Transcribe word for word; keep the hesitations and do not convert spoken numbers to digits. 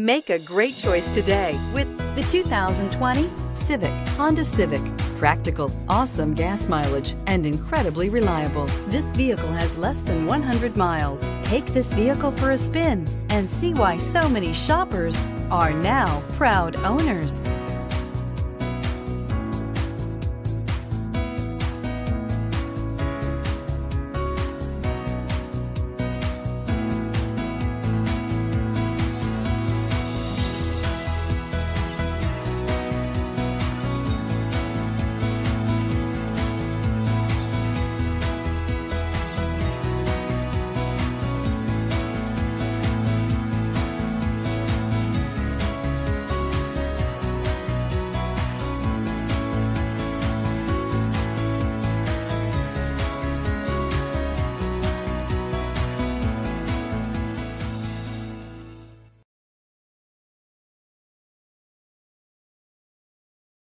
Make a great choice today with the two thousand twenty Civic, Honda Civic. Practical, awesome gas mileage, and incredibly reliable. This vehicle has less than one hundred miles. Take this vehicle for a spin and see why so many shoppers are now proud owners.